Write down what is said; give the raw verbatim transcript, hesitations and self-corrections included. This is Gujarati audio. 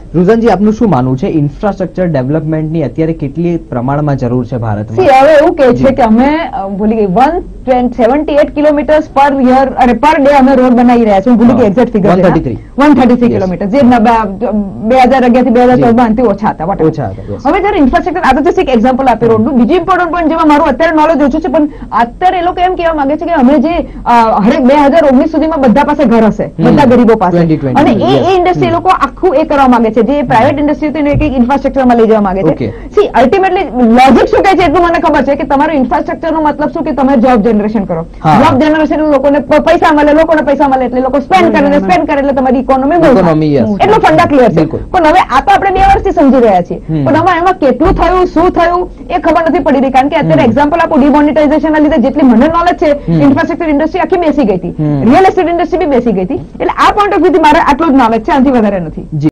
રુઝાનજી, આપનું શું માનવું છે ઇન્ફ્રાસ્ટ્રક્ચર ડેવલપમેન્ટની અત્યારે કેટલી પ્રમાણમાં જરૂર છે ભારતમાં? હવે એવું કે છે કે અમે ભૂલી ગઈ one seventy eight kilometre per year અને પર ડે અમે રોડ બનાવી રહ્યા છીએ. ભૂલી ગઈ exact figure one thirty three one thirty three kilometre, જે બે હજાર અગિયાર થી બે હજાર ચૌદ માં ઓછા હતા. હવે જયારે ઇન્ફ્રાસ્ટ્રક્ચર આ તો જસ્ટ એક એક્ઝામ્પલ આપે રોડનું. બીજું ઇમ્પોર્ટન્ટ પોઈન્ટ જેમાં મારું અત્યારે નોલેજ ઓછું છે, પણ અત્યારે એ લોકો એમ કહેવા માંગે છે કે અમે જે હરેક બે હજાર ઓગણીસ સુધીમાં બધા પાસે ઘર હશે, બધા ગરીબો પાસે, અને એ એ ઇન્ડસ્ટ્રી એ લોકો આખું એ કરવા માંગે છે, જે પ્રાઇવેટ ઇન્ડસ્ટ્રી એક ઇન્ફ્રાસ્ટ્રક્ચરમાં લઈ જવા માંગે છે. સી અલ્ટિમેટલી લોજિક શું કહે છે એટલું મને ખબર છે કે તમારું ઇન્ફ્રાસ્ટ્રક્ચર નો મતલબ શું કે તમે જોબ જનરેશન કરો. જોબ જનરેશન લોકોને પૈસા મળે, લોકોને પૈસા મળે એટલે લોકો સ્પેન્ડ કરે, સ્પેન્ડ કરે એટલે તમારી ઇકોનોમી એટલો ફંડા ક્લિયર છે. પણ હવે આ તો આપણે બે વર્ષથી સમજી રહ્યા છીએ, પણ હવે એમાં કેટલું થયું, શું થયું એ ખબર નથી પડી રહી. કારણ કે અત્યારે એક્ઝામ્પલ આપો, ડિમોનિટાઇઝેશન ના લીધે જેટલી મને નોલેજ છે ઇન્ફ્રાસ્ટ્રક્ચર ઇન્ડસ્ટ્રી આખી બેસી ગઈ હતી, રિયલ એસ્ટેટ ઇન્ડસ્ટ્રી બી બેસી ગઈ હતી. એટલે આ પોઈન્ટ ઓફ વ્યૂથી મારે આટલું જ નોલેજ છે, આનાથી વધારે નથી.